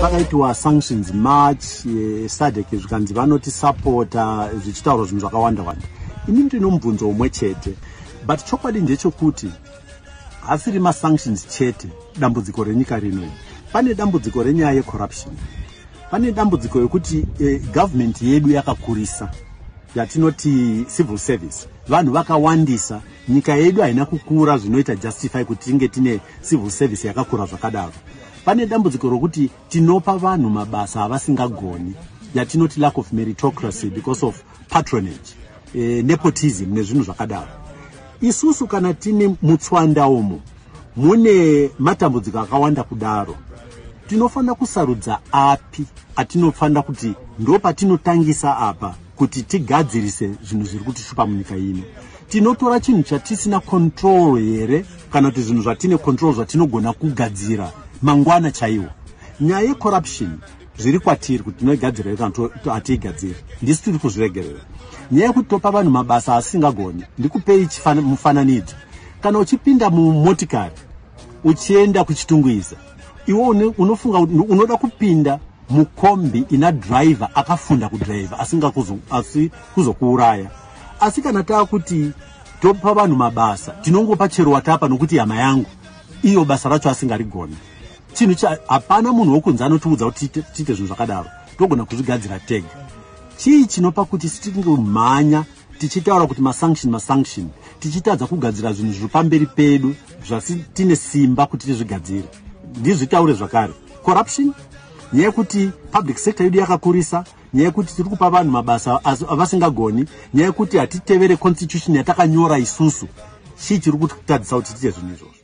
pakaitwa sanctions March SADC zvikanzi vanoti supporta zvichitaura zvinhu zvakawanda wanda. Ini ndinomubvunzo umwe chete, but chokwadi ndechekuti asiri masanctions chete dambudziko renyika rino. Pane dambudziko renyaya yecorruption. Pane dambudziko yekuti government yedu yakakurisa yatinoti civil service. Vanhu vakawandisa, nyika yedu haina kukura zvinoita justify kuti tinge tine civil service yakakura zvakadaro. Pane dambudziko rokuti tinopa vanhu mabasa avasingagoni, yatinoti lack of meritocracy because of patronage, nepotism nezvinhu zvakadaro. Isusu kana tine mutswanda umo mune matambudziko akawanda kudaro, tinofanira kusarudza api atinofanira kuti ndo patinotangisa apa kuti tigadzirise zvinhu zviri kutishupa munyika ino. Tinotora chinhu chatisina control here kana kuti zvinhu zvatine control zvatinogona kugadzira mangwana chaiwo. Nyaya yecorruption zviri kwatiri kuti tinogadzira kana atiigadzire, ndisi tiri kuzviregerera. Nyaya yekuti topa vanhu mabasa asingagoni, ndikupei mufananidzo. Kana uchipinda mumotikari uchienda kuchitungwiza, iwe unofunga unoda kupinda mukombi ina driver akafunda kudriver asinga kuzokuuraya. Asi kana taa kuti topa vanhu mabasa, tinongopa chero watapa nokuti hama yangu iyo basa racho asingarigoni. Chinhu hapana munhu wokunze anotiudza kuti tiite zvinhu zvakadaro, togona kuzvigadzira tega. Chii chinopa kuti sitinge mhanya tichitaura kuti masanction tichitadza kugadzira zvinhu zviri pamberi pedu zvasi tine simba kuti tizvigadzire. Ndizvitaure zvakare. Corruption, nyaya yekuti public sector yedu yakakurisa, nyaya yekuti tiri kupa vanhu mabasa avasingagoni, nyaya yekuti hatitevere constitution yatakanyora isusu. Chii chiri kutadzisa kuti tiite zvinhu izvozvo?